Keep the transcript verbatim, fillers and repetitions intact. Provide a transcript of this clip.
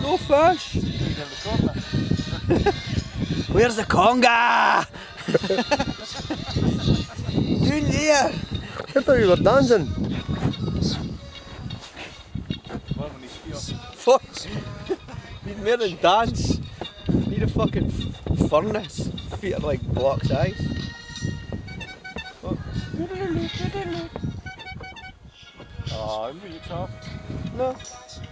Go fish! Where's the Conga? Down there! I thought you were dancing. Fuck! Need more than dance. Need a fucking furnace. Feet are like blocks of ice. Fuck. Oh, I'm really tough. No.